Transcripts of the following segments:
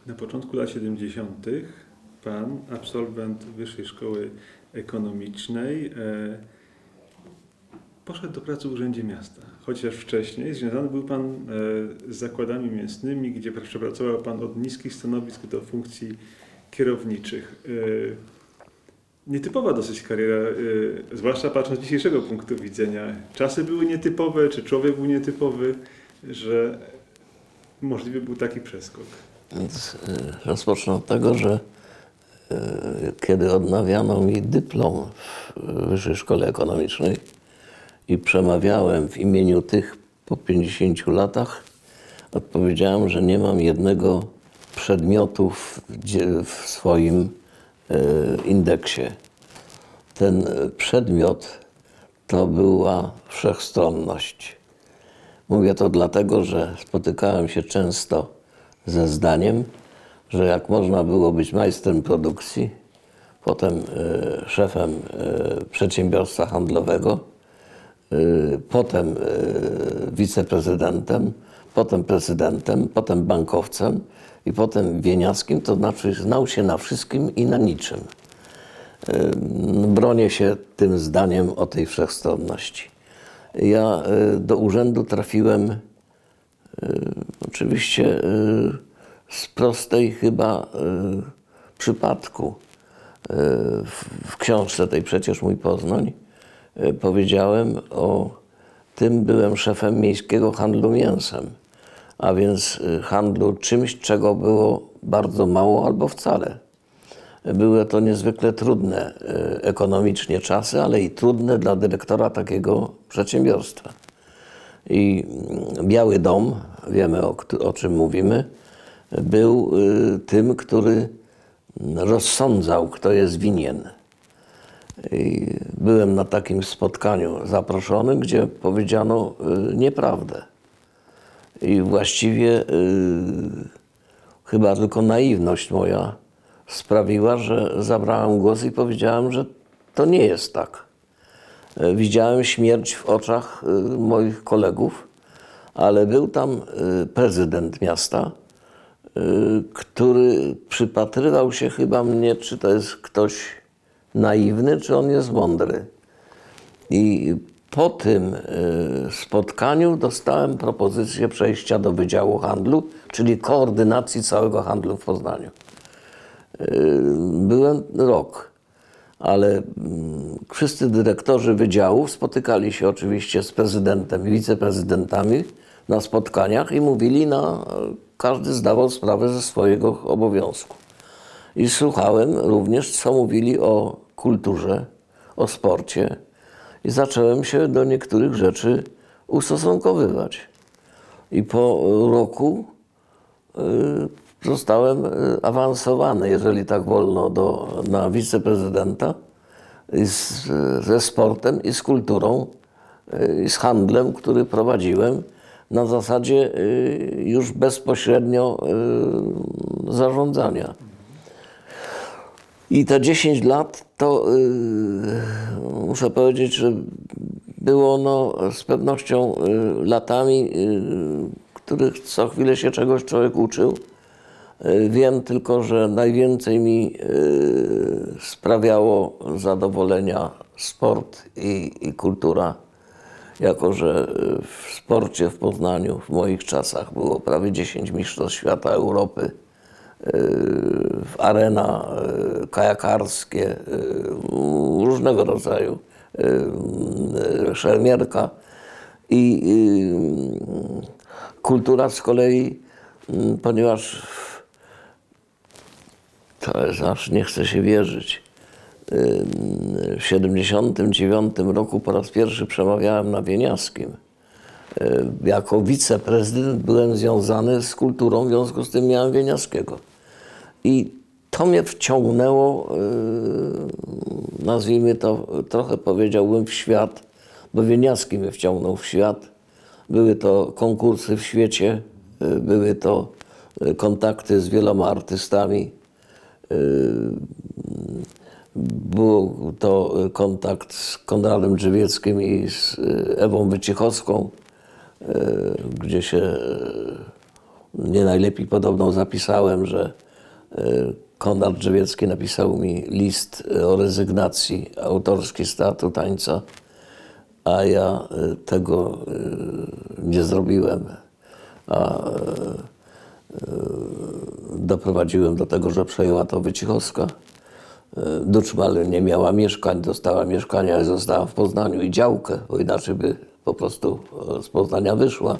Na początku lat 70. pan, absolwent Wyższej Szkoły Ekonomicznej, poszedł do pracy w Urzędzie Miasta. Chociaż wcześniej związany był pan z zakładami mięsnymi, gdzie przepracował pan od niskich stanowisk do funkcji kierowniczych. Nietypowa dosyć kariera, zwłaszcza patrząc z dzisiejszego punktu widzenia. Czasy były nietypowe, czy człowiek był nietypowy, że możliwy był taki przeskok. Więc rozpocznę od tego, że kiedy odnawiano mi dyplom w Wyższej Szkole Ekonomicznej i przemawiałem w imieniu tych po 50 latach, odpowiedziałem, że nie mam jednego przedmiotu w swoim indeksie. Ten przedmiot to była wszechstronność. Mówię to dlatego, że spotykałem się często ze zdaniem, że jak można było być majstrem produkcji, potem szefem przedsiębiorstwa handlowego, potem wiceprezydentem, potem prezydentem, potem bankowcem i potem wieniawskim, to znaczy znał się na wszystkim i na niczym. Bronię się tym zdaniem o tej wszechstronności. Ja do urzędu trafiłem oczywiście z prostej chyba przypadku. W książce tej przecież Mój Poznań powiedziałem o tym, byłem szefem miejskiego handlu mięsem, a więc handlu czymś, czego było bardzo mało albo wcale. Były to niezwykle trudne ekonomicznie czasy, ale i trudne dla dyrektora takiego przedsiębiorstwa. I Biały Dom, wiemy o czym mówimy, był tym, który rozsądzał, kto jest winien. I byłem na takim spotkaniu zaproszony, gdzie powiedziano nieprawdę. I właściwie chyba tylko naiwność moja sprawiła, że zabrałem głos i powiedziałem, że to nie jest tak. Widziałem śmierć w oczach moich kolegów, ale był tam prezydent miasta, który przypatrywał się chyba mnie, czy to jest ktoś naiwny, czy on jest mądry. I po tym spotkaniu dostałem propozycję przejścia do Wydziału Handlu, czyli koordynacji całego handlu w Poznaniu. Byłem rok, ale wszyscy dyrektorzy wydziałów spotykali się oczywiście z prezydentem i wiceprezydentami na spotkaniach i mówili, każdy zdawał sprawę ze swojego obowiązku. I słuchałem również, co mówili o kulturze, o sporcie i zacząłem się do niektórych rzeczy ustosunkowywać. I po roku zostałem awansowany, jeżeli tak wolno, na wiceprezydenta ze sportem i z kulturą i z handlem, który prowadziłem na zasadzie już bezpośrednio zarządzania. I te 10 lat to muszę powiedzieć, że było z pewnością latami, których co chwilę się czegoś człowiek uczył. Wiem tylko, że najwięcej mi sprawiało zadowolenia sport i kultura, jako że w sporcie w Poznaniu w moich czasach było prawie 10 mistrzostw świata, Europy, arena kajakarskie, różnego rodzaju, szermierka i kultura z kolei, ponieważ to jest, aż nie chce się wierzyć. W 1979 roku po raz pierwszy przemawiałem na Wieniawskim. Jako wiceprezydent byłem związany z kulturą, w związku z tym miałem Wieniawskiego. I to mnie wciągnęło, nazwijmy to, trochę powiedziałbym, w świat, bo Wieniawski mnie wciągnął w świat. Były to konkursy w świecie, były to kontakty z wieloma artystami. Był to kontakt z Konradem Drzewieckim i z Ewą Wyciechowską, gdzie się nie najlepiej podobną zapisałem, że Konrad Drzewiecki napisał mi list o rezygnacji autorski z teatru tańca, a ja tego nie zrobiłem. A doprowadziłem do tego, że przejęła to Wojciechowska. Duczmal nie miała mieszkań, dostała mieszkania, ale została w Poznaniu i działkę, bo inaczej by po prostu z Poznania wyszła.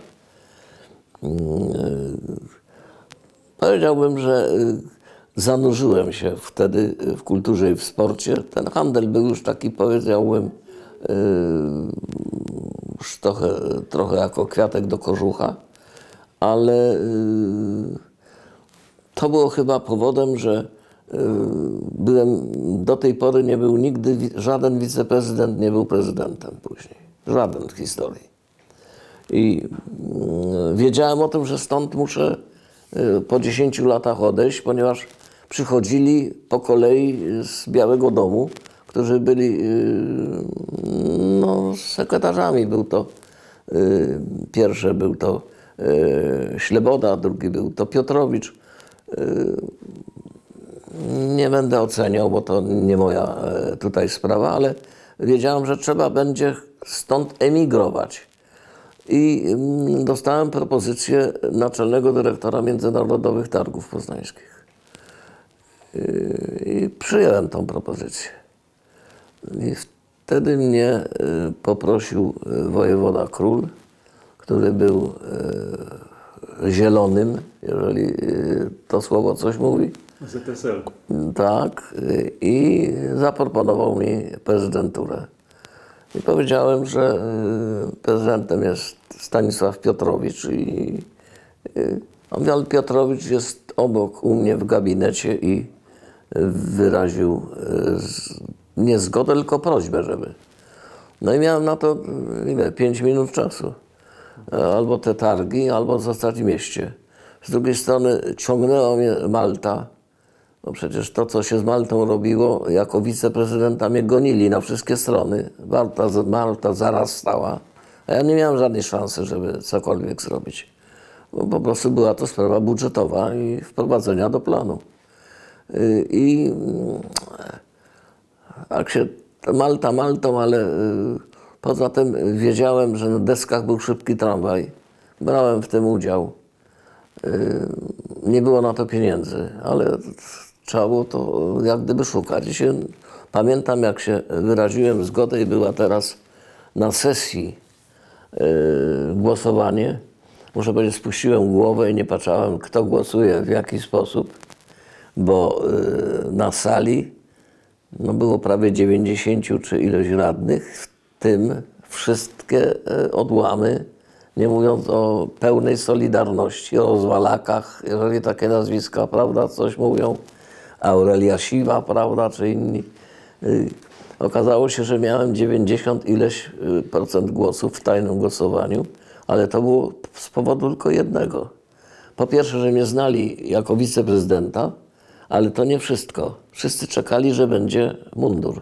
Powiedziałbym, że zanurzyłem się wtedy w kulturze i w sporcie. Ten handel był już taki, powiedziałbym, już trochę jako kwiatek do kożucha, ale to było chyba powodem, że do tej pory nie był nigdy, żaden wiceprezydent nie był prezydentem później. Żaden w historii. I wiedziałem o tym, że stąd muszę po 10 latach odejść, ponieważ przychodzili po kolei z Białego Domu, którzy byli sekretarzami. Był to pierwszy był to Śleboda, drugi był to Piotrowicz. Nie będę oceniał, bo to nie moja tutaj sprawa, ale wiedziałem, że trzeba będzie stąd emigrować. I dostałem propozycję naczelnego dyrektora Międzynarodowych Targów Poznańskich. I przyjąłem tą propozycję. I wtedy mnie poprosił wojewoda Król, który był zielonym, jeżeli to słowo coś mówi. ZSL. Tak. I zaproponował mi prezydenturę. I powiedziałem, że prezydentem jest Stanisław Piotrowicz i ale Piotrowicz jest obok u mnie w gabinecie i wyraził nie zgodę, tylko prośbę, żeby. No i miałem na to 5 minut czasu. Albo te targi, albo zostać w mieście. Z drugiej strony ciągnęła mnie Malta, bo przecież to, co się z Maltą robiło, jako wiceprezydenta mnie gonili na wszystkie strony. Malta zarastała, a ja nie miałem żadnej szansy, żeby cokolwiek zrobić. Bo po prostu była to sprawa budżetowa i wprowadzenia do planu. I jak się Maltą, ale poza tym wiedziałem, że na deskach był szybki tramwaj. Brałem w tym udział. Nie było na to pieniędzy, ale trzeba było to jak gdyby szukać. I pamiętam, jak się wyraziłem zgodę i była teraz na sesji głosowanie. Muszę powiedzieć, spuściłem głowę i nie patrzałem, kto głosuje, w jaki sposób, bo na sali było prawie 90 czy ilość radnych, w tym wszystkie odłamy, nie mówiąc o pełnej solidarności, o rozwalakach, jeżeli takie nazwiska, prawda, coś mówią, Aurelia Siwa, prawda, czy inni. Okazało się, że miałem 90 ileś procent głosów w tajnym głosowaniu, ale to było z powodu tylko jednego. Po pierwsze, że mnie znali jako wiceprezydenta, ale to nie wszystko. Wszyscy czekali, że będzie mundur.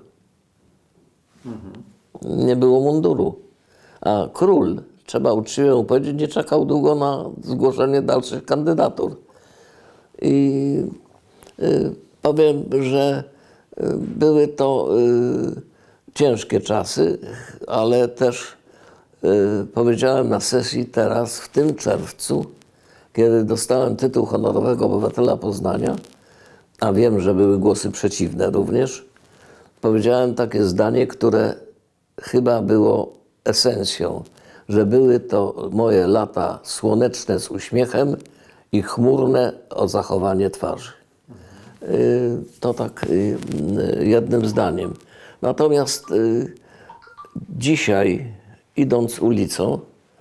Nie było munduru. A król, trzeba uczciwie powiedzieć, nie czekał długo na zgłoszenie dalszych kandydatur. I powiem, że były to ciężkie czasy, ale też powiedziałem na sesji teraz, w tym czerwcu, kiedy dostałem tytuł honorowego obywatela Poznania, a wiem, że były głosy przeciwne również, powiedziałem takie zdanie, które chyba było esencją, że były to moje lata słoneczne z uśmiechem i chmurne o zachowanie twarzy. To tak jednym zdaniem. Natomiast dzisiaj, idąc ulicą,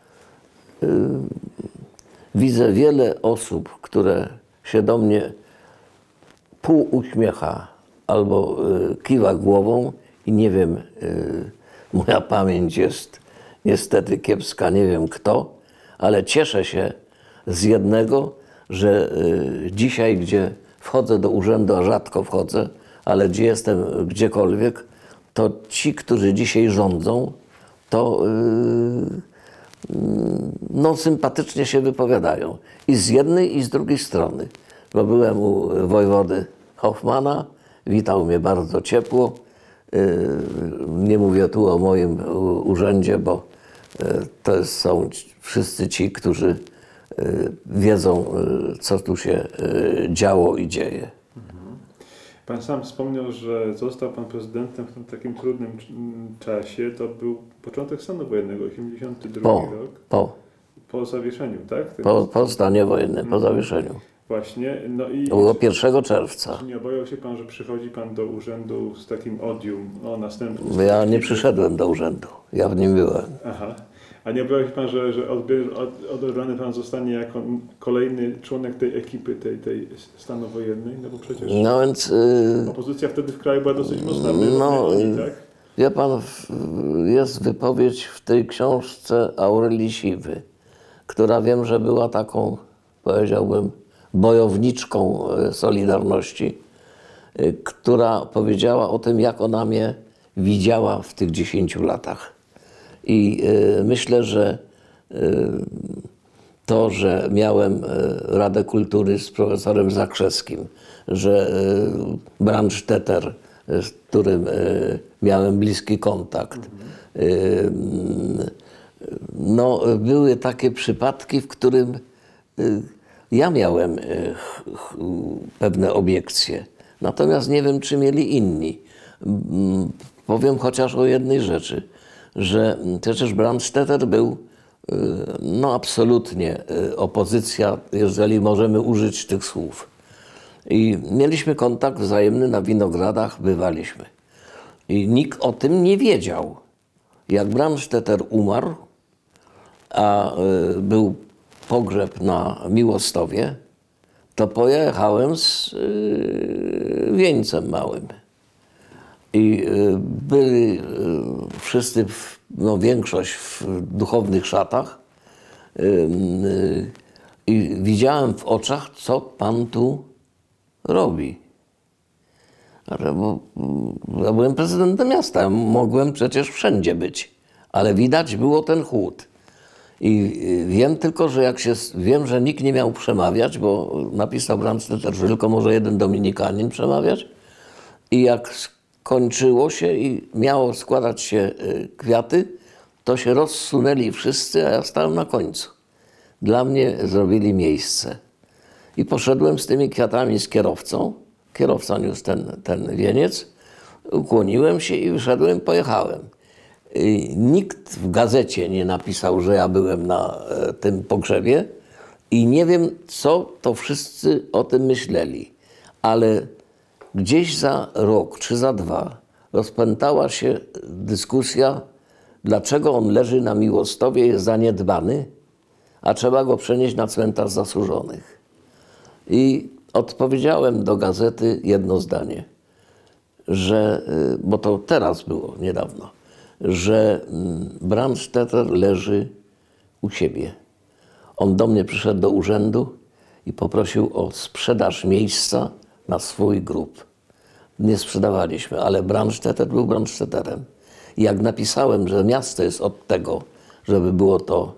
widzę wiele osób, które się do mnie pół uśmiecha albo kiwa głową i nie wiem, moja pamięć jest niestety kiepska, nie wiem kto, ale cieszę się z jednego, że dzisiaj, gdzie wchodzę do urzędu, a rzadko wchodzę, ale gdzie jestem gdziekolwiek, to ci, którzy dzisiaj rządzą, to no, sympatycznie się wypowiadają. I z jednej, i z drugiej strony. Bo byłem u wojewody Hoffmana, witał mnie bardzo ciepło. Nie mówię tu o moim urzędzie, bo to są wszyscy ci, którzy wiedzą, co tu się działo i dzieje. Pan sam wspomniał, że został pan prezydentem w tym takim trudnym czasie. To był początek stanu wojennego, 82 rok. Po zawieszeniu, tak? Po stanie wojennym, po zawieszeniu. Właśnie. No i to było 1 czerwca. Czy nie obawiał się pan, że przychodzi pan do urzędu z takim odium o następnym? Ja nie przyszedłem do urzędu. Ja w nim byłem. Aha. A nie obawiał się pan, że odebrany pan zostanie jako kolejny członek tej ekipy, tej stanu wojennej? No bo przecież no więc, opozycja wtedy w kraju była dosyć mocna. Tak? Wie pan, jest wypowiedź w tej książce Aurelii Siwy, która wiem, że była taką, powiedziałbym, bojowniczką Solidarności, która powiedziała o tym, jak ona mnie widziała w tych 10 latach. I myślę, że to, że miałem Radę Kultury z profesorem Zakrzewskim, że Brandstetter, z którym miałem bliski kontakt, no, były takie przypadki, w którym ja miałem pewne obiekcje, natomiast nie wiem, czy mieli inni. Powiem chociaż o jednej rzeczy, że przecież Brandstetter był no absolutnie opozycja, jeżeli możemy użyć tych słów. I mieliśmy kontakt wzajemny na Winogradach, bywaliśmy. I nikt o tym nie wiedział. Jak Brandstetter umarł, a był pogrzeb na Miłostowie, to pojechałem z wieńcem małym. I byli wszyscy, no większość w duchownych szatach i widziałem w oczach, co pan tu robi. Bo ja byłem prezydentem miasta, mogłem przecież wszędzie być, ale widać było ten chłód. I wiem tylko, że wiem, że nikt nie miał przemawiać, bo napisał Brandstetter, że tylko może jeden dominikanin przemawiać. I jak kończyło się i miało składać się kwiaty, to się rozsunęli wszyscy, a ja stałem na końcu. Dla mnie zrobili miejsce. I poszedłem z tymi kwiatami z kierowcą. Kierowca niósł ten wieniec. Ukłoniłem się i wyszedłem, pojechałem. I nikt w gazecie nie napisał, że ja byłem na tym pogrzebie i nie wiem, co to wszyscy o tym myśleli. Ale gdzieś za rok czy za 2 rozpętała się dyskusja, dlaczego on leży na Miłostowie, jest zaniedbany, a trzeba go przenieść na cmentarz zasłużonych. I odpowiedziałem do gazety jedno zdanie, że, bo to teraz było niedawno, że Brandstetter leży u siebie. On do mnie przyszedł do urzędu i poprosił o sprzedaż miejsca na swój grób. Nie sprzedawaliśmy, ale Brandstetter był Brandstetterem. I jak napisałem, że miasto jest od tego, żeby było to,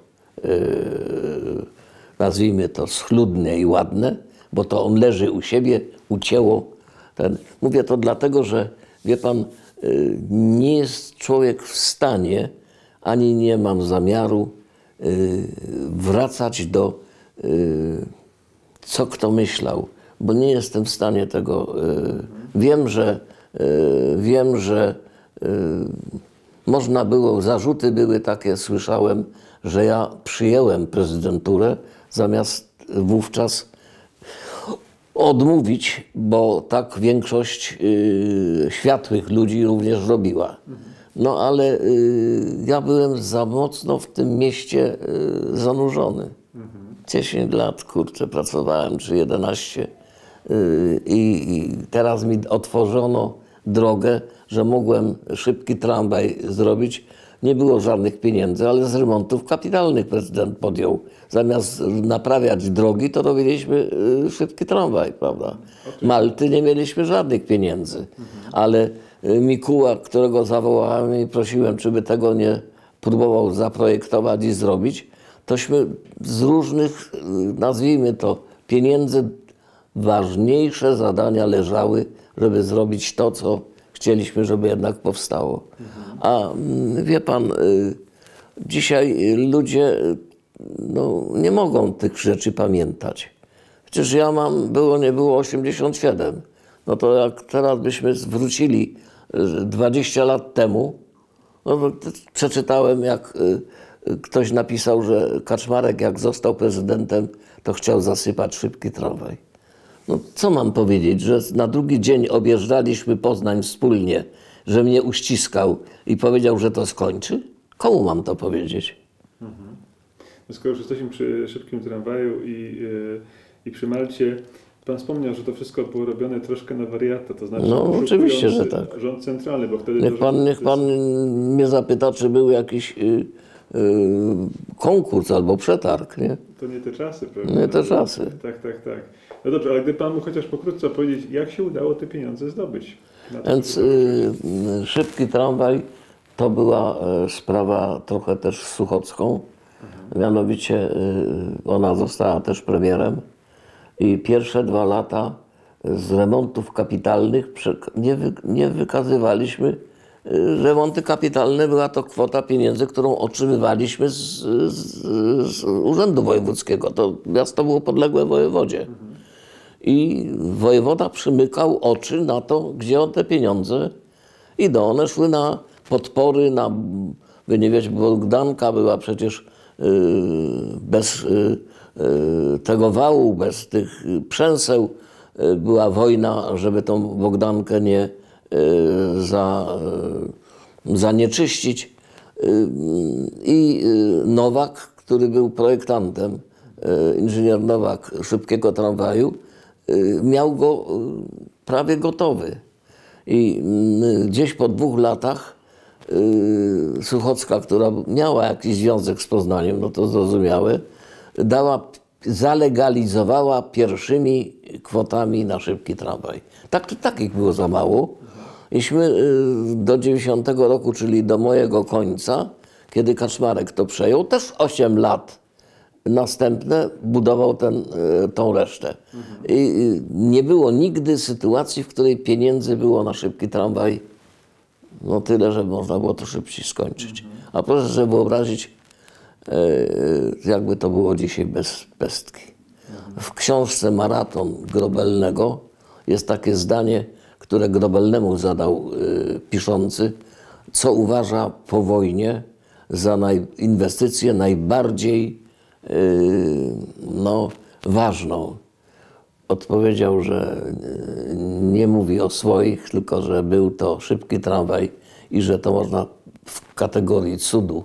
nazwijmy to, schludne i ładne, bo to on leży u siebie, ucięło ten. Mówię to dlatego, że wie pan, nie jest człowiek w stanie, ani nie mam zamiaru wracać do co kto myślał, bo nie jestem w stanie tego. Wiem, że można było, zarzuty były takie, słyszałem, że ja przyjęłem prezydenturę, zamiast wówczas odmówić, bo tak większość światłych ludzi również robiła. No ale ja byłem za mocno w tym mieście zanurzony. 10 lat, kurczę, pracowałem, czy 11. I teraz mi otworzono drogę, że mogłem szybki tramwaj zrobić. Nie było żadnych pieniędzy, ale z remontów kapitalnych prezydent podjął. Zamiast naprawiać drogi, to robiliśmy szybki tramwaj, prawda? Malty nie mieliśmy żadnych pieniędzy, ale Mikuła, którego zawołałem i prosiłem, czy by tego nie próbował zaprojektować i zrobić, tośmy z różnych, nazwijmy to, pieniędzy ważniejsze zadania leżały, żeby zrobić to, co chcieliśmy, żeby jednak powstało. A wie pan, dzisiaj ludzie nie mogą tych rzeczy pamiętać. Przecież ja mam, było nie było 87. No to jak teraz byśmy wrócili 20 lat temu, no to przeczytałem, jak ktoś napisał, że Kaczmarek jak został prezydentem, to chciał zasypać szybki tramwaj. No co mam powiedzieć, że na drugi dzień objeżdżaliśmy Poznań wspólnie, że mnie uściskał i powiedział, że to skończy? Komu mam to powiedzieć? No skoro już jesteśmy przy szybkim tramwaju i przy Malcie, pan wspomniał, że to wszystko było robione troszkę na wariata, to znaczy oczywiście, że tak. Rząd centralny, bo wtedy... Niech pan mnie zapyta, czy był jakiś konkurs albo przetarg, nie? To nie te czasy, prawda? Nie te czasy. Tak. No dobrze, ale gdyby pan mógł chociaż pokrótce powiedzieć, jak się udało te pieniądze zdobyć? Więc szybki tramwaj to była sprawa trochę też z Suchocką. Mianowicie ona została też premierem i pierwsze 2 lata z remontów kapitalnych nie wykazywaliśmy. Remonty kapitalne była to kwota pieniędzy, którą otrzymywaliśmy z Urzędu Wojewódzkiego. To miasto było podległe wojewodzie. I wojewoda przymykał oczy na to, gdzie te pieniądze idą. One szły na podpory, by nie wiedzieć, Bogdanka była przecież bez tego wału, bez tych przęseł. Była wojna, żeby tą Bogdankę nie zanieczyścić. I Nowak, który był projektantem, inżynier Nowak szybkiego tramwaju, miał go prawie gotowy. I gdzieś po 2 latach Suchocka, która miała jakiś związek z Poznaniem, no to zrozumiałe, zalegalizowała pierwszymi kwotami na szybki tramwaj. Takich było za mało. Iśmy do 90 roku, czyli do mojego końca, kiedy Kaczmarek to przejął, też 8 lat następne budował tą resztę. I nie było nigdy sytuacji, w której pieniędzy było na szybki tramwaj tyle, żeby można było to szybciej skończyć. A proszę sobie wyobrazić, jakby to było dzisiaj bez pestki. W książce Maraton Grobelnego jest takie zdanie, które Grobelnemu zadał piszący, co uważa po wojnie za inwestycję najbardziej ważną. Odpowiedział, że nie mówi o swoich, tylko że był to szybki tramwaj i że to można w kategorii cudu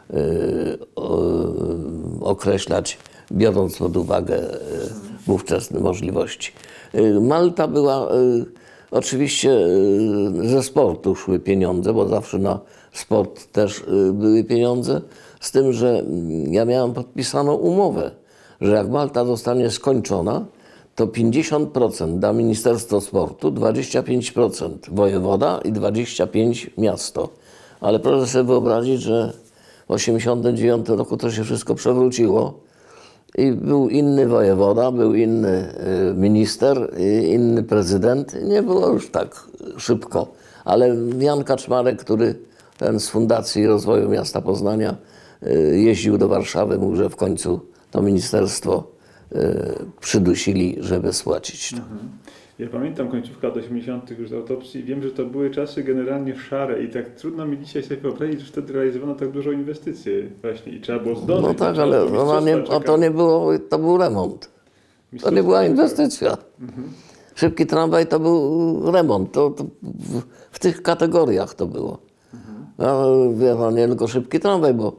określać, biorąc pod uwagę ówczesne możliwości. Malta była, oczywiście ze sportu szły pieniądze, bo zawsze na sport też były pieniądze, z tym, że ja miałem podpisaną umowę, że jak Malta zostanie skończona, to 50% da Ministerstwo Sportu, 25% wojewoda i 25% miasto. Ale proszę sobie wyobrazić, że w 1989 roku to się wszystko przewróciło i był inny wojewoda, był inny minister, inny prezydent. Nie było już tak szybko. Ale Jan Kaczmarek, który ten z Fundacji Rozwoju Miasta Poznania jeździł do Warszawy, mówił, że w końcu to ministerstwo przydusili, żeby spłacić to. Ja pamiętam końcówka lat 80. już z autopsji. Wiem, że to były czasy generalnie szare i tak trudno mi dzisiaj sobie wyobrazić, że wtedy realizowano tak dużo inwestycji właśnie i trzeba było zdążyć. No tak, ale to nie było, to był remont. To nie była inwestycja. Szybki tramwaj to był remont. To w tych kategoriach to było. Nie tylko szybki tramwaj, bo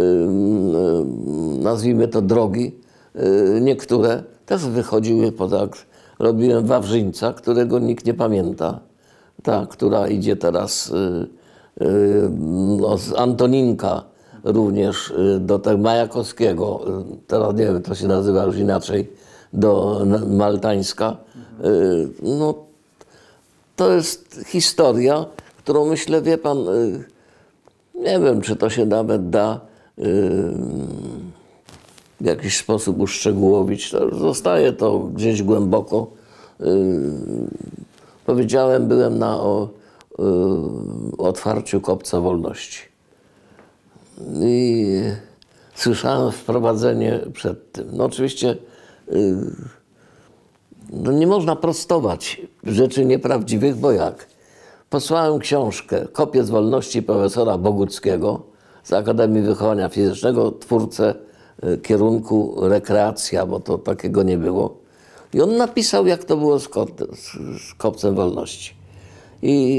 nazwijmy to drogi, niektóre też wychodziły robiłem Wawrzyńca, którego nikt nie pamięta. Ta, która idzie teraz z Antoninka również do tego Majakowskiego, teraz nie wiem, to się nazywa już inaczej, do Maltańska. To jest historia, którą myślę, wie pan, Nie wiem, czy to się nawet da w jakiś sposób uszczegółowić. To zostaje to gdzieś głęboko. Powiedziałem, byłem na otwarciu Kopca Wolności. I słyszałem wprowadzenie przed tym. No oczywiście no nie można prostować rzeczy nieprawdziwych, bo jak? Posłałem książkę Kopiec Wolności profesora Boguckiego z Akademii Wychowania Fizycznego, twórcę kierunku rekreacja, bo to takiego nie było. I on napisał, jak to było z Kopcem Wolności. I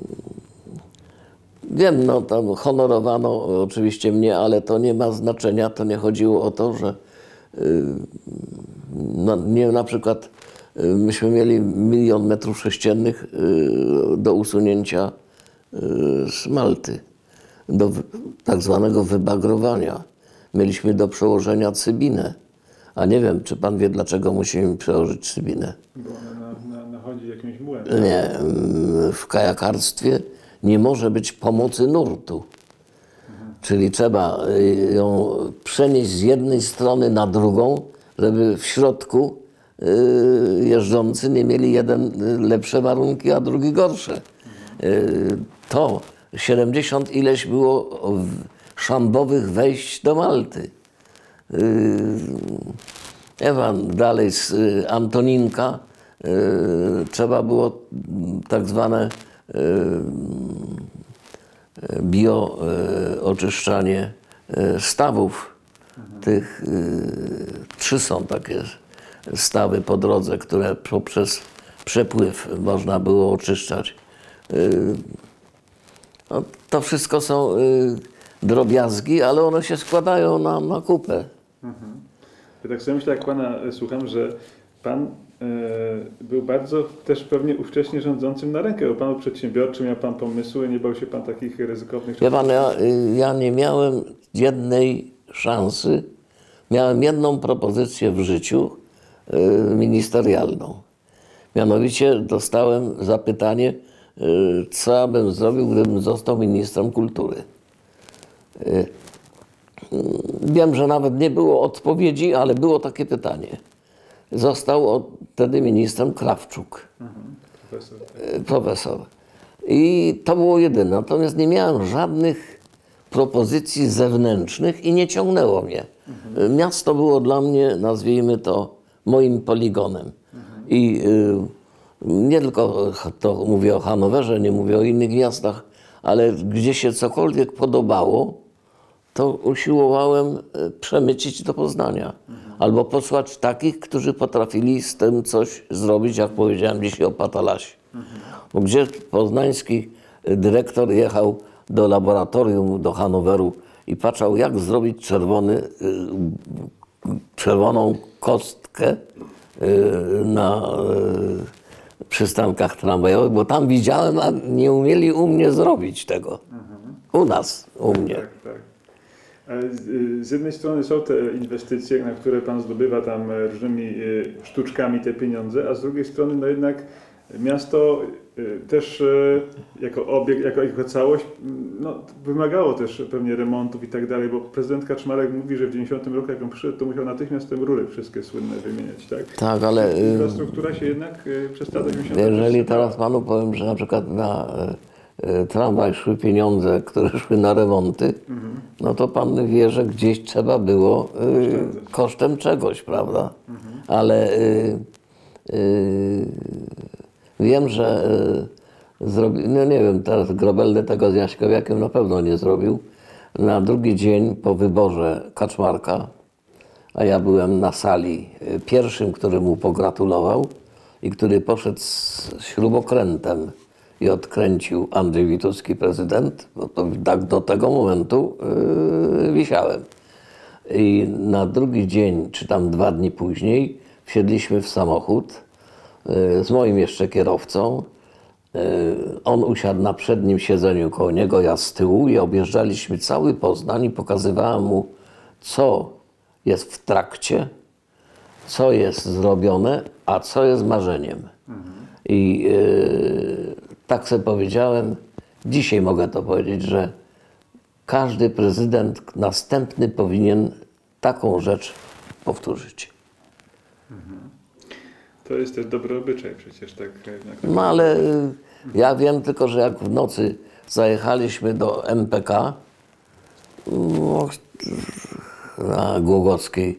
wiem, no tam honorowano oczywiście mnie, ale to nie ma znaczenia. To nie chodziło o to, że no, nie, na przykład myśmy mieli 1 000 000 metrów sześciennych do usunięcia z Malty, do tak zwanego wybagrowania. Mieliśmy do przełożenia Cybinę. A nie wiem, czy pan wie, dlaczego musimy przełożyć Cybinę? Bo ona nachodzi jakimś mułem. Nie, w kajakarstwie nie może być pomocy nurtu. Czyli trzeba ją przenieść z jednej strony na drugą, żeby w środku jeżdżący nie mieli jeden lepsze warunki, a drugi gorsze. To 70 ileś było szambowych wejść do Malty. Ewan, dalej z Antoninka trzeba było tak zwane biooczyszczanie stawów. Tych 3 są takie stawy po drodze, które poprzez przepływ można było oczyszczać. No, to wszystko są drobiazgi, ale one się składają na kupę. Ja tak sobie myślę, jak pana słucham, że pan był bardzo też pewnie ówcześnie rządzącym na rękę, bo pan był przedsiębiorczy, miał pan pomysły, nie bał się pan takich ryzykownych... Wie pan, ja nie miałem jednej szansy, miałem jedną propozycję w życiu ministerialną. Mianowicie dostałem zapytanie, co ja bym zrobił, gdybym został ministrem kultury. Wiem, że nawet nie było odpowiedzi, ale było takie pytanie. Został wtedy ministrem Krawczuk, profesor. I to było jedyne. Natomiast nie miałem żadnych propozycji zewnętrznych i nie ciągnęło mnie. Miasto było dla mnie, nazwijmy to, moim poligonem. I nie tylko to mówię o Hanowerze, nie mówię o innych miastach, ale gdzie się cokolwiek podobało, to usiłowałem przemycić do Poznania. Albo posłać takich, którzy potrafili z tym coś zrobić, jak powiedziałem dzisiaj o Patalasie. Bo gdzie poznański dyrektor jechał do laboratorium, do Hanoweru i patrzał, jak zrobić czerwoną kostkę na przystankach tramwajowych, bo tam widziałem, a nie umieli u mnie zrobić tego. U nas, u mnie. Tak, tak. Ale z jednej strony są te inwestycje, na które pan zdobywa tam różnymi sztuczkami te pieniądze, a z drugiej strony no jednak miasto też jako obiekt, jako całość no, wymagało też pewnie remontów i tak dalej, bo prezydent Kaczmarek mówi, że w 90 roku jak on przyszedł, to musiał natychmiast te rury wszystkie słynne wymieniać, tak? Tak, ale infrastruktura się jednak przez lata 90. Jeżeli teraz panu powiem, że na przykład na tramwaj szły pieniądze, które szły na remonty, no to pan wie, że gdzieś trzeba było kosztem czegoś, prawda? Ale wiem, że no nie wiem, teraz Grobelny tego z Jaśkowiakiem na pewno nie zrobił. Na drugi dzień po wyborze Kaczmarka, a ja byłem na sali pierwszym, który mu pogratulował i który poszedł z śrubokrętem i odkręcił Andrzej Witucki, prezydent, bo to tak do tego momentu wisiałem. I na drugi dzień, czy tam 2 dni później, wsiedliśmy w samochód z moim jeszcze kierowcą. On usiadł na przednim siedzeniu koło niego, ja z tyłu i objeżdżaliśmy cały Poznań i pokazywałem mu, co jest w trakcie, co jest zrobione, a co jest marzeniem. I tak sobie powiedziałem, dzisiaj mogę to powiedzieć, że każdy prezydent następny powinien taką rzecz powtórzyć. To jest też dobry obyczaj przecież, tak? No ale ja wiem tylko, że jak w nocy zajechaliśmy do MPK no, na Głogowskiej,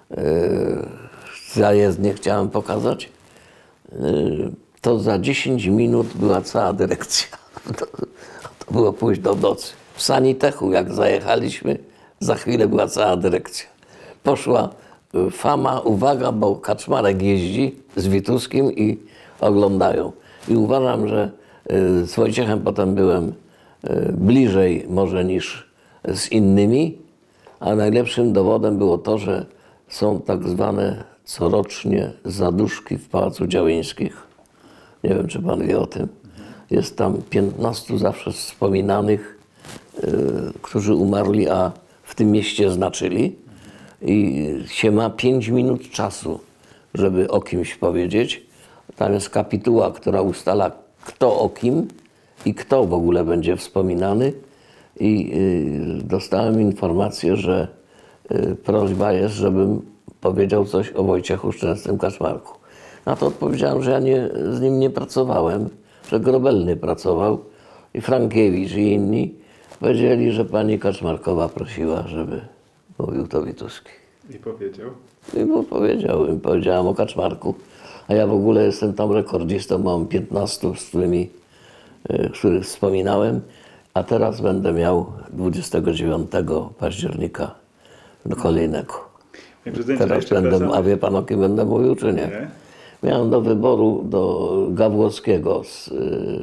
zajezdnię chciałem pokazać, to za 10 minut była cała dyrekcja. To było późno w nocy. W Sanitechu jak zajechaliśmy, za chwilę była cała dyrekcja. Poszła fama, uwaga, bo Kaczmarek jeździ z Wituskim i oglądają. I uważam, że z Wojciechem potem byłem bliżej może niż z innymi, a najlepszym dowodem było to, że są tak zwane corocznie zaduszki w Pałacu Działyńskich. Nie wiem, czy pan wie o tym. Jest tam 15 zawsze wspominanych, którzy umarli, a w tym mieście znaczyli. I się ma 5 minut czasu, żeby o kimś powiedzieć. Tam jest kapituła, która ustala, kto o kim i kto w ogóle będzie wspominany. I dostałem informację, że prośba jest, żebym powiedział coś o Wojciechu Szczęsnym Kaczmarku. Na to odpowiedziałem, że ja z nim nie pracowałem, że Grobelny pracował i Frankiewicz i inni. Powiedzieli, że pani Kaczmarkowa prosiła, żeby mówił to Wituski. I powiedział? I powiedziałem o Kaczmarku. A ja w ogóle jestem tam rekordzistą, mam 15, których wspominałem, a teraz będę miał 29 października do kolejnego. Teraz będę, a wie pan, o kim będę mówił, czy nie? Miałem do wyboru do Gawłowskiego z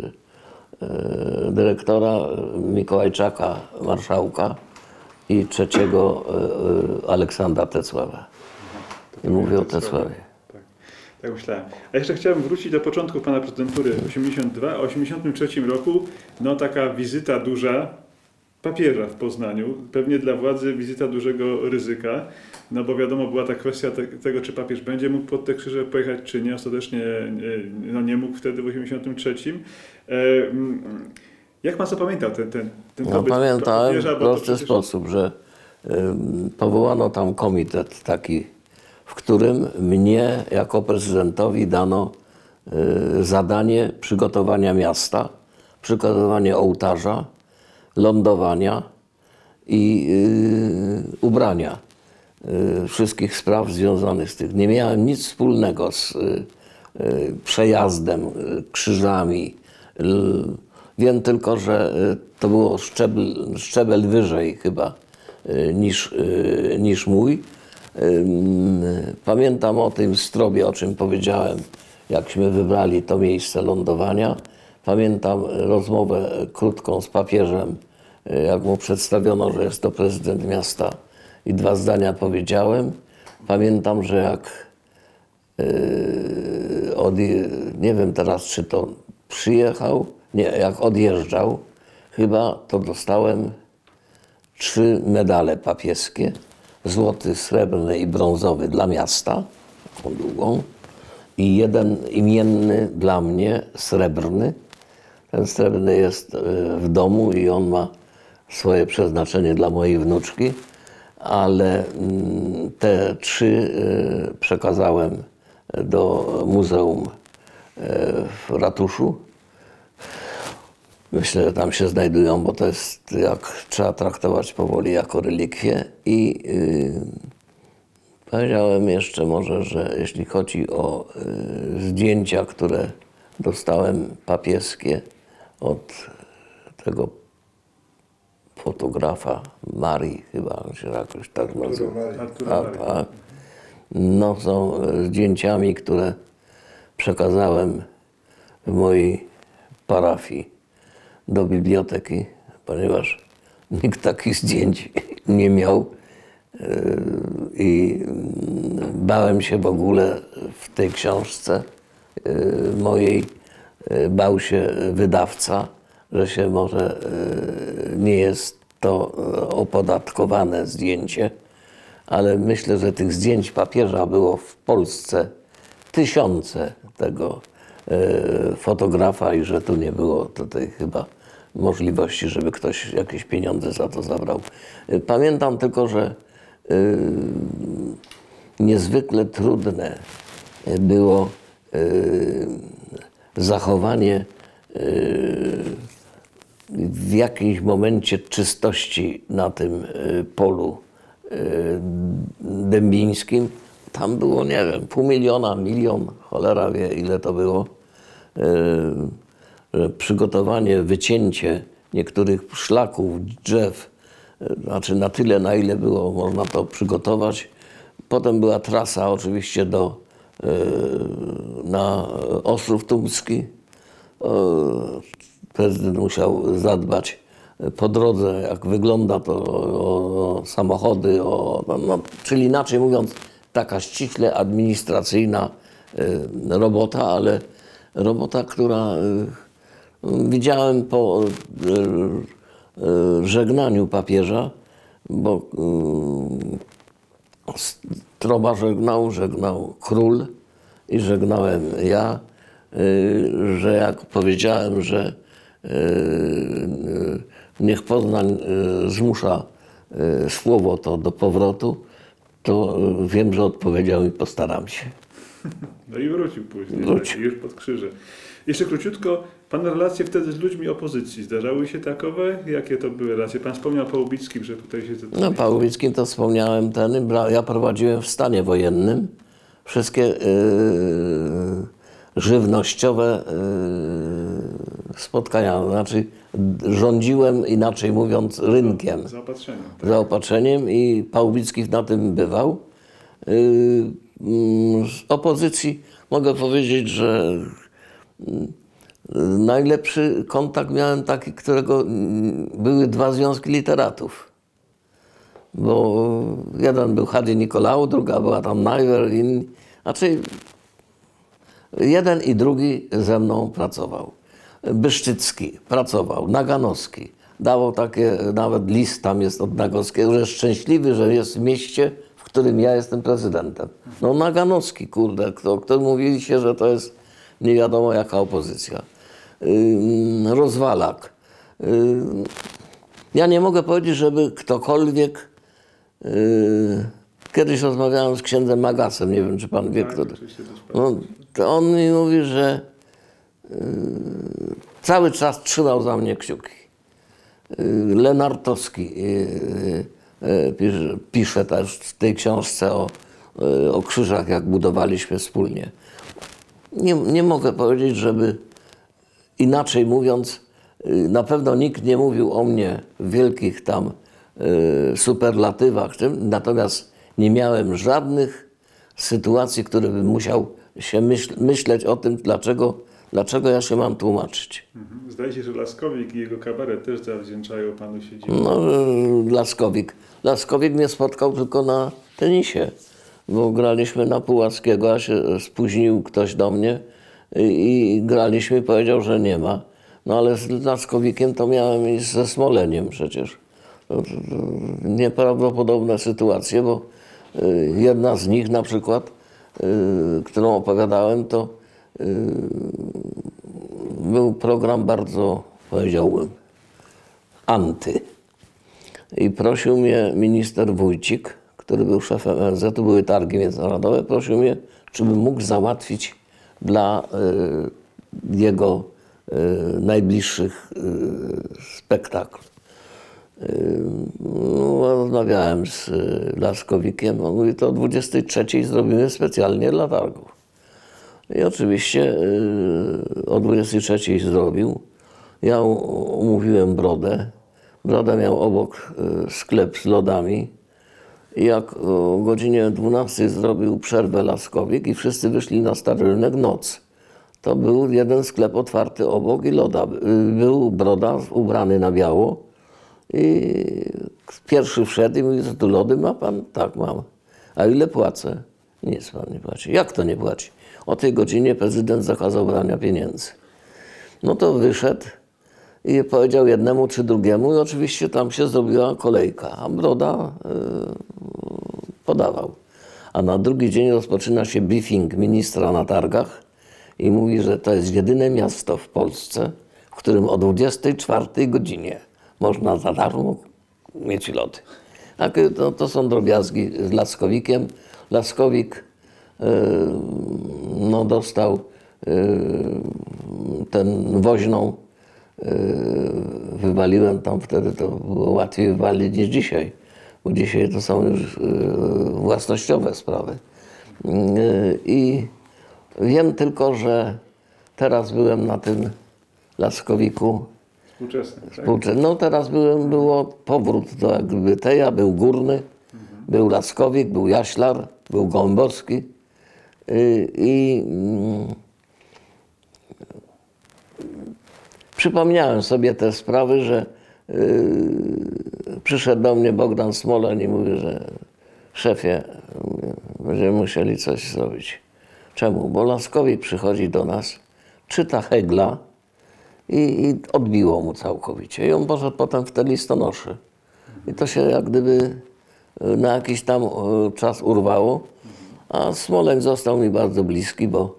dyrektora, Mikołajczaka, marszałka i trzeciego Aleksandra Tecława. I mówię o Tecławie. Tak myślałem. A jeszcze chciałem wrócić do początku pana prezydentury 82. W 83 roku no taka wizyta duża papieża w Poznaniu, pewnie dla władzy wizyta dużego ryzyka, no bo wiadomo była ta kwestia tego, czy papież będzie mógł pod te krzyże pojechać, czy nie. Ostatecznie no nie mógł wtedy w 83. Jak pan zapamiętał ten no, pamiętałem papieża, w prosty sposób, że powołano tam komitet taki, w którym mnie jako prezydentowi dano zadanie przygotowania miasta, przygotowania ołtarza, lądowania i ubrania wszystkich spraw związanych z tym. Nie miałem nic wspólnego z przejazdem, krzyżami. Wiem tylko, że to było szczebel wyżej chyba niż mój. Pamiętam o tym strobie, o czym powiedziałem, jakśmy wybrali to miejsce lądowania. Pamiętam rozmowę krótką z papieżem, jak mu przedstawiono, że jest to prezydent miasta i 2 zdania powiedziałem. Pamiętam, że jak nie wiem teraz, czy to przyjechał, nie, jak odjeżdżał, chyba to dostałem 3 medale papieskie. Złoty, srebrny i brązowy dla miasta, taką długą, i 1 imienny dla mnie, srebrny. Ten srebrny jest w domu i on ma swoje przeznaczenie dla mojej wnuczki, ale te 3 przekazałem do muzeum w ratuszu. Myślę, że tam się znajdują, bo to jest, jak trzeba traktować powoli jako relikwie. I powiedziałem jeszcze może, że jeśli chodzi o zdjęcia, które dostałem papieskie od tego fotografa Marii, chyba się jakoś tak nazywa. No, są zdjęciami, które przekazałem w mojej parafii do biblioteki, ponieważ nikt takich zdjęć nie miał i bałem się w ogóle w tej książce mojej, bał się wydawca, że się może nie jest to opodatkowane zdjęcie, ale myślę, że tych zdjęć papieża było w Polsce tysiące tego fotografa i że tu nie było tutaj chyba możliwości, żeby ktoś jakieś pieniądze za to zabrał. Pamiętam tylko, że niezwykle trudne było zachowanie w jakimś momencie czystości na tym polu dębińskim. Tam było, nie wiem, 500 000, 1 000 000, cholera wie ile to było. Przygotowanie, wycięcie niektórych szlaków, drzew, znaczy na tyle, na ile było można to przygotować. Potem była trasa oczywiście na Ostrów Tumski. Prezydent musiał zadbać po drodze, jak wygląda to, o samochody, czyli inaczej mówiąc, taka ściśle administracyjna robota, ale robota, która widziałem po żegnaniu papieża, bo Stroba żegnał król i żegnałem ja, że jak powiedziałem, że niech Poznań zmusza słowo to do powrotu, to wiem, że odpowiedział i postaram się. No i wrócił później, tak, już pod krzyże. Jeszcze króciutko, Pana relacje wtedy z ludźmi opozycji, zdarzały się takowe? Jakie to były relacje? Pan wspomniał o Pałubickim, że tutaj się... No Pałubickim to wspomniałem ja prowadziłem w stanie wojennym wszystkie żywnościowe spotkania, znaczy rządziłem, inaczej mówiąc, rynkiem. Zaopatrzeniem i Pałubicki na tym bywał. Z opozycji mogę powiedzieć, że najlepszy kontakt miałem taki, którego były 2 związki literatów. Bo jeden był Hadi Nikolał, druga była tam Najwer, znaczy jeden i drugi ze mną pracował. Byszczycki pracował, Naganowski. Dawał takie, nawet list tam jest od Naganowskiego, że jest szczęśliwy, że jest w mieście, w którym ja jestem prezydentem. No Naganowski, kurde, kto mówili się, że to jest nie wiadomo jaka opozycja. Rozwalak. Ja nie mogę powiedzieć, żeby ktokolwiek... Kiedyś rozmawiałem z księdzem Magasem, nie wiem, czy pan wie, kto... No, to on mi mówi, że cały czas trzymał za mnie kciuki. Lenartowski pisze też w tej książce o krzyżach, jak budowaliśmy wspólnie. Nie mogę powiedzieć, żeby inaczej mówiąc, na pewno nikt nie mówił o mnie w wielkich tam superlatywach, natomiast nie miałem żadnych sytuacji, które bym musiał się myśleć o tym, dlaczego ja się mam tłumaczyć. Zdaje się, że Laskowik i jego kabaret też zawdzięczają panu siedzibę. No, Laskowik mnie spotkał tylko na tenisie, bo graliśmy na Puławskiego, a się spóźnił ktoś do mnie i graliśmy, powiedział, że nie ma. No ale z Laskowikiem to miałem i ze Smoleniem przecież. To nieprawdopodobne sytuacje, bo jedna z nich na przykład, którą opowiadałem, to był program bardzo, powiedziałbym, anty. I prosił mnie minister Wójcik, który był szefem MSZ-u, były targi międzynarodowe, prosił mnie, czy bym mógł załatwić dla jego najbliższych spektakl. No, rozmawiałem z Laskowikiem, on mówi, to o 23:00 zrobimy specjalnie dla targów. I oczywiście o 23:00 zrobił. Ja umówiłem Brodę. Broda miał obok sklep z lodami. I jak o godzinie 12:00 zrobił przerwę Laskowik i wszyscy wyszli na Stary Rynek, noc. To był jeden sklep otwarty obok i loda. Był Broda ubrany na biało i pierwszy wszedł i mówi, że tu lody ma pan? Tak, mam. A ile płacę? Nic pan nie płaci. Jak to nie płaci? O tej godzinie prezydent zakazał brania pieniędzy. No to wyszedł i powiedział jednemu czy drugiemu i oczywiście tam się zrobiła kolejka, a Broda podawał. A na drugi dzień rozpoczyna się briefing ministra na targach i mówi, że to jest jedyne miasto w Polsce, w którym o 24 godzinie można za darmo mieć loty. Tak, to są drobiazgi z Lackowikiem. Lackowik no, dostał ten woźną. Wywaliłem tam wtedy, to było łatwiej wywalić niż dzisiaj, bo dzisiaj to są już własnościowe sprawy. I wiem tylko, że teraz byłem na tym Lackowiku. Współczesny, tak? No teraz było powrót do jakby Teja, był Górny, był Lackowik, był Jaślar, był Gołębowski i przypomniałem sobie te sprawy, że przyszedł do mnie Bogdan Smoleń i mówi, że szefie, będziemy musieli coś zrobić. Czemu? Bo Lackowik przychodzi do nas, czyta Hegla i odbiło mu całkowicie. I on poszedł potem w te listonosze. I to się jak gdyby na jakiś tam czas urwało. A Smoleń został mi bardzo bliski, bo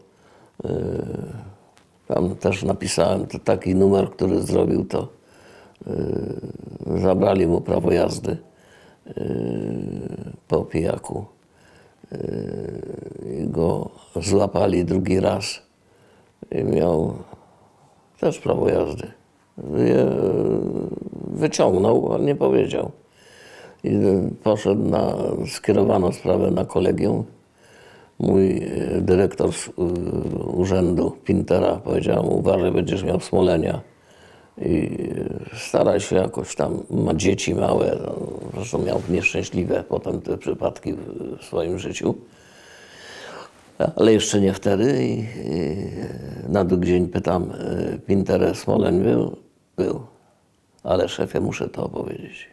tam też napisałem taki numer, który zrobił to. Zabrali mu prawo jazdy po pijaku. I go złapali drugi raz i miał też prawo jazdy. Wyciągnął, ale nie powiedział. I poszedł skierowano sprawę na kolegium. Mój dyrektor z urzędu Pintera powiedział mu, uważaj, będziesz miał Smolenia. I staraj się jakoś tam, ma dzieci małe, no, zresztą miał nieszczęśliwe potem te przypadki w swoim życiu. Ale jeszcze nie wtedy i na drugi dzień pytam Pinterę, Smoleń był? Był. Ale szefie, muszę to opowiedzieć.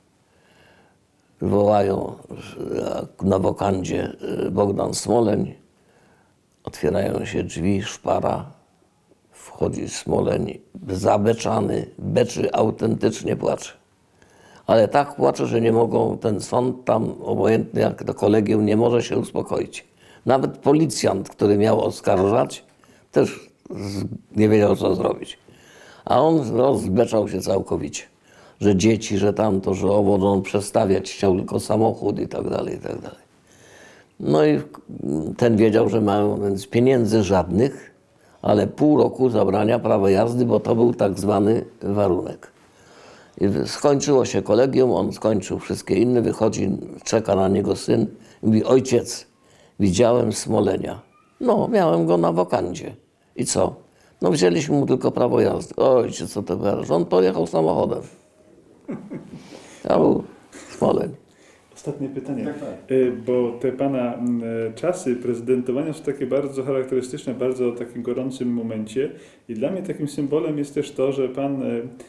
Wołają na wokandzie Bogdan Smoleń, otwierają się drzwi, szpara, wchodzi Smoleń, zabeczany, beczy, autentycznie płacze. Ale tak płacze, że nie mogą, ten sąd tam, obojętny jak to kolegium, nie może się uspokoić. Nawet policjant, który miał oskarżać, też nie wiedział, co zrobić. A on rozbeczał się całkowicie. Że dzieci, że tamto, że owo, on przestawiać chciał tylko samochód i tak dalej, i tak dalej. No i ten wiedział, że mają więc pieniędzy żadnych, ale pół roku zabrania prawa jazdy, bo to był tak zwany warunek. I skończyło się kolegium, on skończył wszystkie inne, wychodzi, czeka na niego syn i mówi, ojciec, widziałem Smolenia. No, miałem go na wokandzie. I co? No wzięliśmy mu tylko prawo jazdy. Ojciec, co to gadasz? On pojechał samochodem. Ja był Smoleń. Ostatnie pytanie, bo te pana czasy prezydentowania są takie bardzo charakterystyczne, bardzo o takim gorącym momencie i dla mnie takim symbolem jest też to, że pan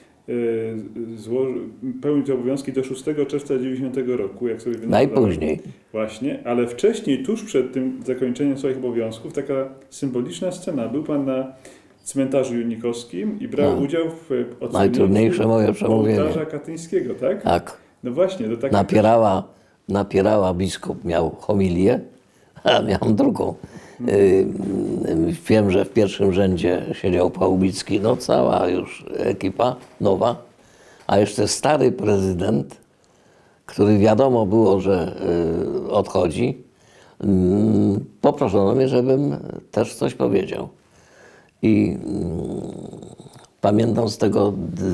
pełnił te obowiązki do 6 czerwca 1990 roku, jak sobie najpóźniej. Właśnie, ale wcześniej, tuż przed tym zakończeniem swoich obowiązków, taka symboliczna scena. Był pan na cmentarzu junikowskim i brał udział w najtrudniejsze moje przemówienie. Ołtarza Katyńskiego, tak? Tak. No właśnie, do takiej... Napierała biskup, miał homilię, a ja miałem drugą. Wiem, że w pierwszym rzędzie siedział Pałubicki, no cała już ekipa nowa, a jeszcze stary prezydent, który wiadomo było, że odchodzi, poproszono mnie, żebym też coś powiedział. I pamiętam z tego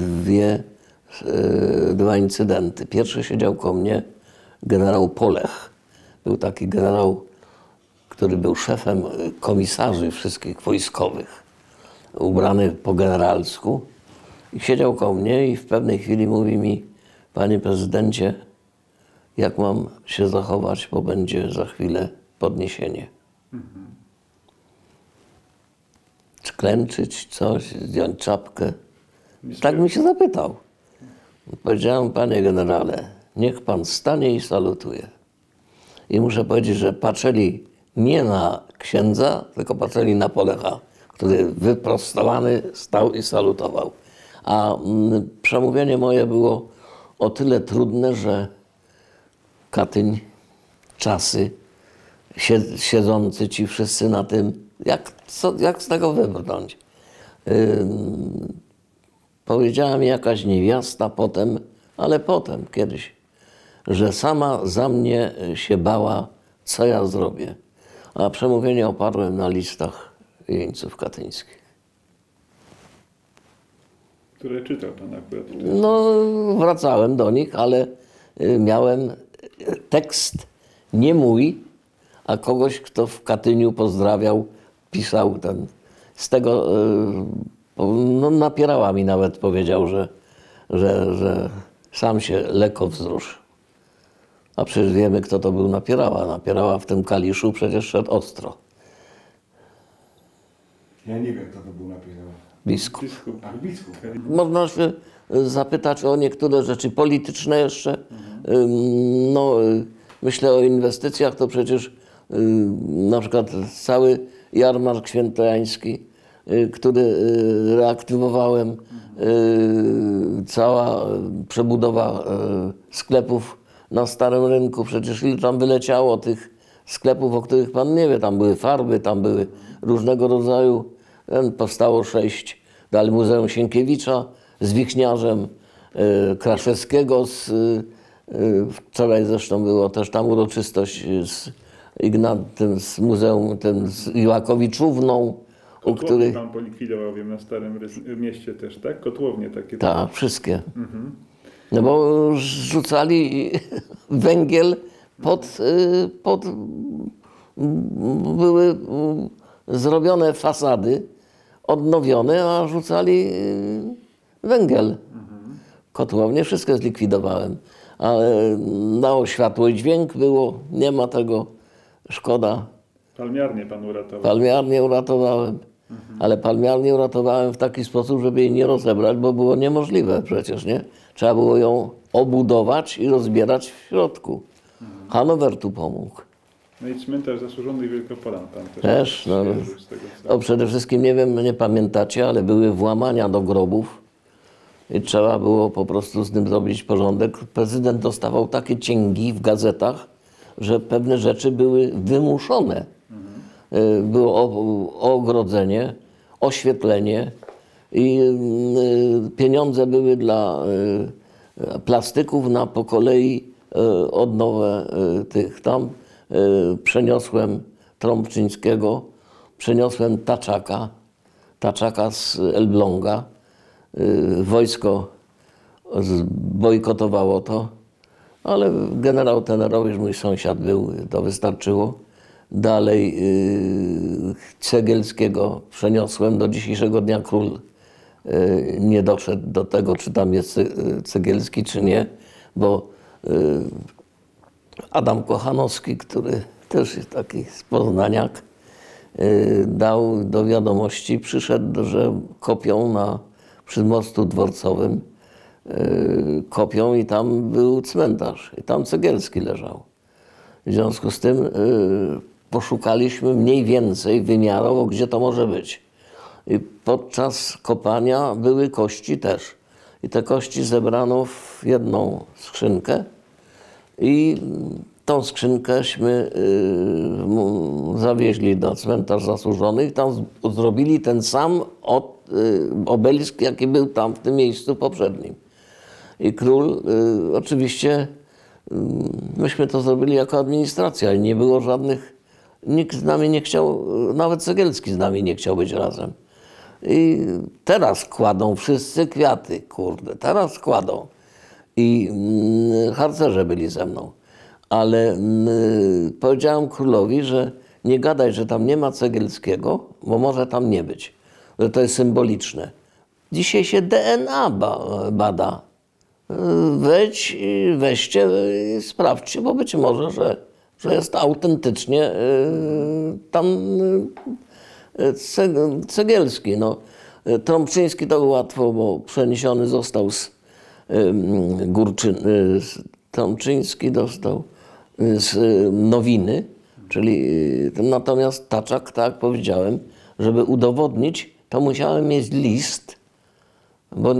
dwa incydenty. Pierwszy siedział koło mnie generał Polech. Był taki generał, który był szefem komisarzy wszystkich wojskowych, ubrany po generalsku. I siedział koło mnie i w pewnej chwili mówi mi, panie prezydencie, jak mam się zachować, bo będzie za chwilę podniesienie. Czy klęczyć, coś, zdjąć czapkę? Tak mi się zapytał. Powiedziałem, panie generale, niech pan stanie i salutuje. I muszę powiedzieć, że patrzyli nie na księdza, tylko patrzyli na Polecha, który wyprostowany stał i salutował. A przemówienie moje było o tyle trudne, że Katyń, czasy, siedzący ci wszyscy na tym, jak z tego wybrnąć. powiedziała mi jakaś niewiasta potem, ale potem, kiedyś, że sama za mnie się bała, co ja zrobię. A przemówienie oparłem na listach jeńców katyńskich. Które czytał pan akurat? No, wracałem do nich, ale miałem tekst nie mój, a kogoś, kto w Katyniu pozdrawiał, pisał ten. Z tego no, napierała mi nawet, powiedział, że sam się lekko wzruszy. A przecież wiemy, kto to był napierała. Napierała w tym Kaliszu przecież szedł ostro. Ja nie wiem, kto to był napisał. Biskup. Ach, biskup. Można się zapytać o niektóre rzeczy polityczne jeszcze. No, myślę o inwestycjach, to przecież na przykład cały jarmark świętojański, który reaktywowałem, cała przebudowa sklepów na Starym Rynku, przecież ile tam wyleciało tych sklepów, o których pan nie wie, tam były farby, tam były różnego rodzaju, powstało 6, dalej Muzeum Sienkiewicza z Wichniarzem, Kraszewskiego, wczoraj zresztą było też tam uroczystość z Ignatym, z Muzeum tym, z Iłakowiczówną, u których... Pan polikwidował, wiem, na Starym Mieście też, tak? Kotłownie takie. Tak, wszystkie. No bo rzucali węgiel były zrobione fasady, odnowione, a rzucali węgiel. Kotłownie, wszystko zlikwidowałem. Ale dało światło i dźwięk, było, nie ma tego, szkoda. Palmiarnię pan uratował. Palmiarnię uratowałem. Ale palmiarnię uratowałem w taki sposób, żeby jej nie rozebrać, bo było niemożliwe przecież, nie? Trzeba było ją obudować i rozbierać w środku. Hanower tu pomógł. No i cmentarz zasłużonych Wielkopolan pan Też, no, z tego, co... przede wszystkim, nie wiem, nie pamiętacie, ale były włamania do grobów i trzeba było po prostu z tym zrobić porządek. Prezydent dostawał takie cięgi w gazetach, że pewne rzeczy były wymuszone. Było ogrodzenie, oświetlenie i pieniądze były dla plastyków na po kolei odnowę tych tam. Przeniosłem Trąbczyńskiego, przeniosłem Taczaka z Elbląga. Wojsko bojkotowało to, ale generał Tenerowicz, mój sąsiad był, to wystarczyło. Dalej Cegielskiego przeniosłem, do dzisiejszego dnia król nie doszedł do tego, czy tam jest Cegielski, czy nie, bo Adam Kochanowski, który też jest taki z Poznaniak, dał do wiadomości, przyszedł, że kopią przy mostu dworcowym, kopią i tam był cmentarz i tam Cegielski leżał. W związku z tym poszukaliśmy mniej więcej wymiarowo, gdzie to może być. I podczas kopania były kości też. I te kości zebrano w jedną skrzynkę i tą skrzynkę,śmy zawieźli na cmentarz zasłużonych. Tam zrobili ten sam obelisk, jaki był tam w tym miejscu poprzednim. I król oczywiście, myśmy to zrobili jako administracja i nie było żadnych, nikt z nami nie chciał, nawet Cegielski z nami nie chciał być razem. I teraz kładą wszyscy kwiaty, kurde, teraz kładą. I harcerze byli ze mną. Ale powiedziałem królowi, że nie gadaj, że tam nie ma Cegielskiego, bo może tam nie być. Że to jest symboliczne. Dzisiaj się DNA bada. Weźcie i sprawdźcie, bo być może, że jest autentycznie tam Cegielski. No, Trąbczyński to łatwo, bo przeniesiony został z Trąbczyński dostał z Nowiny, czyli natomiast Taczak, tak jak powiedziałem, żeby udowodnić, to musiałem mieć list, bo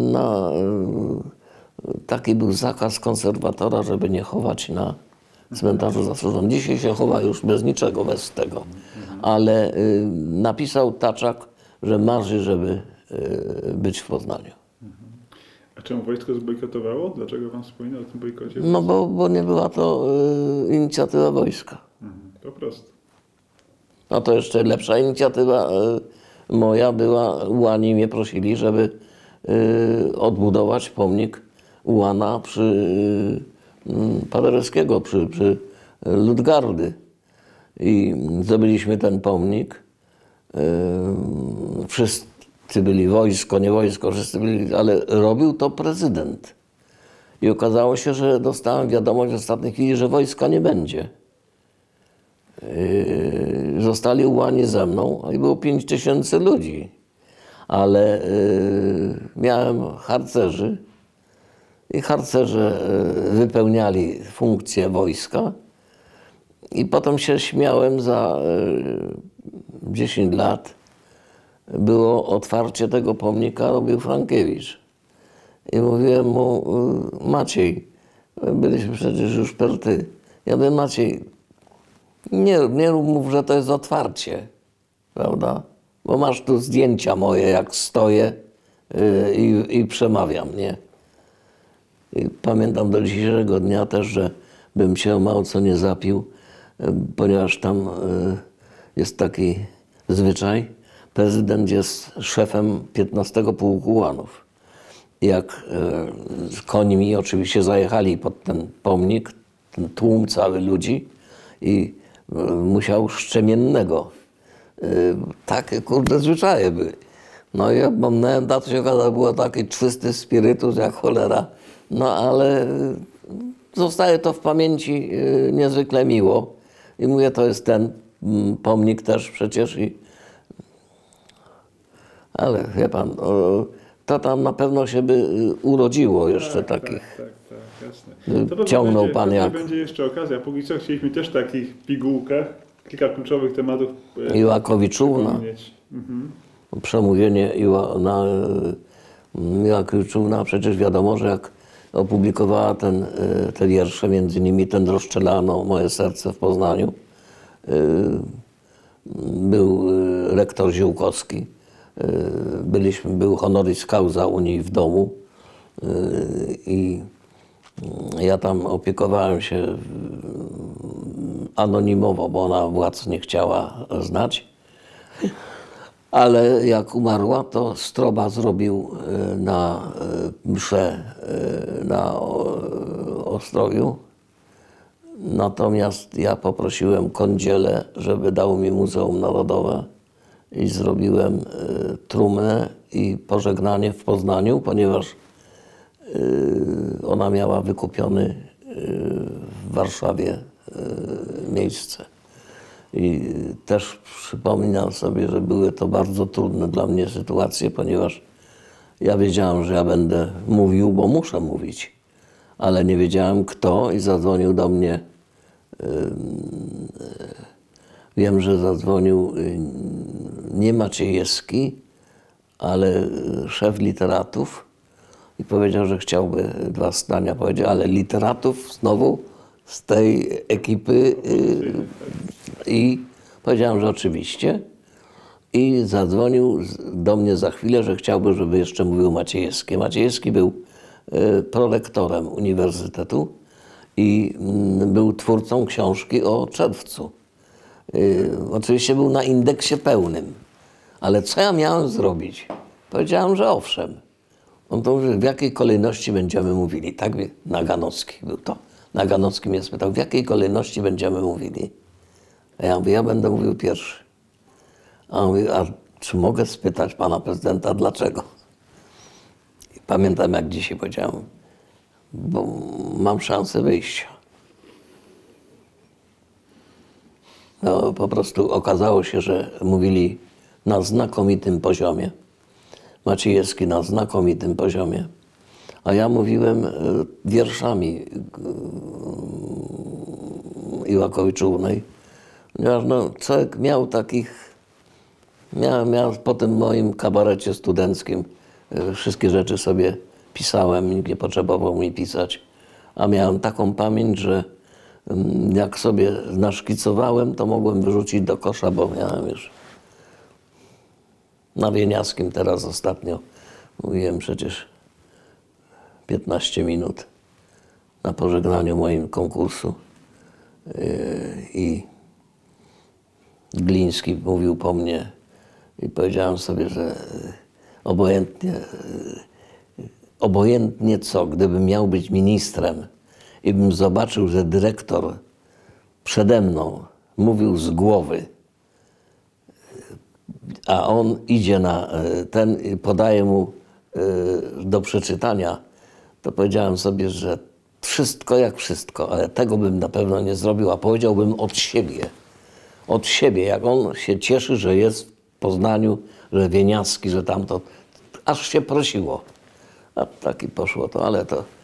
taki był zakaz konserwatora, żeby nie chować na cmentarzu zasłużonym. Dzisiaj się chowa już bez niczego, bez tego. Ale napisał Taczak, że marzy, żeby być w Poznaniu. A czemu wojsko zbojkotowało? Dlaczego pan wspomina o tym bojkocie? No bo nie była to inicjatywa wojska. Po prostu. No to jeszcze lepsza inicjatywa moja była, ułani mnie prosili, żeby odbudować pomnik ułana przy Paderewskiego, przy Ludgardy. I zrobiliśmy ten pomnik. Wszyscy byli, wojsko, nie wojsko, wszyscy byli, ale robił to prezydent. I okazało się, że dostałem wiadomość w ostatniej chwili, że wojska nie będzie. Zostali ułani ze mną i było 5000 ludzi. Ale miałem harcerzy i harcerze wypełniali funkcję wojska. I potem się śmiałem, za 10 lat było otwarcie tego pomnika, robił Frankiewicz. I mówiłem mu, Maciej, byliśmy przecież już perty. Ja mówię, Maciej, nie mów, że to jest otwarcie, prawda? Bo masz tu zdjęcia moje, jak stoję i przemawiam, nie? I pamiętam do dzisiejszego dnia też, że bym się o mało co nie zapił, ponieważ tam jest taki zwyczaj. Prezydent jest szefem 15 Pułku Ułanów. Jak końmi oczywiście zajechali pod ten pomnik, ten tłum cały ludzi i musiał szczemiennego. Takie kurde zwyczaje były. No i ja pomnąłem, to się okazało, było taki czysty spirytus jak cholera. No ale zostaje to w pamięci niezwykle miło. I mówię, to jest ten pomnik też przecież. Ale wie pan, to tam na pewno się by urodziło jeszcze takich. Tak, jasne. To Ciągnął pan jak... będzie jeszcze okazja. Póki co chcieliśmy też w takich pigułkach kilka kluczowych tematów Iłakowiczówna. Przemówienie Iłakowiczówna, przecież wiadomo, że jak opublikowała te wiersze, między innymi ten rozstrzelano moje serce w Poznaniu, był rektor Ziółkowski, był honoris causa u niej w domu i ja tam opiekowałem się anonimowo, bo ona władz nie chciała znać. Ale jak umarła, to Stroba zrobił na mszę na Ostrowiu. Natomiast ja poprosiłem Kądzielę, żeby dał mi Muzeum Narodowe i zrobiłem trumnę i pożegnanie w Poznaniu, ponieważ ona miała wykupiony w Warszawie miejsce. I też przypominam sobie, że były to bardzo trudne dla mnie sytuacje, ponieważ ja wiedziałem, że ja będę mówił, bo muszę mówić, ale nie wiedziałem kto i zadzwonił do mnie. Wiem, że zadzwonił nie Maciejewski, ale szef literatów i powiedział, że chciałby 2 zdania powiedzieć, ale literatów znowu z tej ekipy i powiedziałem, że oczywiście. I zadzwonił do mnie za chwilę, że chciałby, żeby jeszcze mówił Maciejewski. Maciejewski był prorektorem uniwersytetu i był twórcą książki o czerwcu. Oczywiście był na indeksie pełnym. Ale co ja miałem zrobić? Powiedziałem, że owszem. On to mówi, w jakiej kolejności będziemy mówili. Tak, Naganowski był to. Naganowski mnie spytał, w jakiej kolejności będziemy mówili. A ja mówię, ja będę mówił pierwszy. A on mówi, a czy mogę spytać pana prezydenta, dlaczego? I pamiętam, jak dzisiaj powiedziałem, bo mam szansę wyjścia. No, po prostu okazało się, że mówili na znakomitym poziomie. Maciejewski na znakomitym poziomie. A ja mówiłem wierszami Iłakowiczównej. Ponieważ no, człowiek miał takich... Miałem po tym moim kabarecie studenckim wszystkie rzeczy sobie pisałem, nikt nie potrzebował mi pisać. A miałem taką pamięć, że jak sobie naszkicowałem, to mogłem wyrzucić do kosza, bo miałem już... Na Wieniawskim teraz ostatnio mówiłem przecież, 15 minut na pożegnaniu moim konkursu i Gliński mówił po mnie i powiedziałem sobie, że obojętnie co, gdybym miał być ministrem i bym zobaczył, że dyrektor przede mną mówił z głowy, a on idzie na ten i podaje mu do przeczytania, to powiedziałem sobie, że wszystko jak wszystko, ale tego bym na pewno nie zrobił, a powiedziałbym od siebie. Od siebie, jak on się cieszy, że jest w Poznaniu, że Wieniawski, że tamto, aż się prosiło. A tak i poszło to, ale to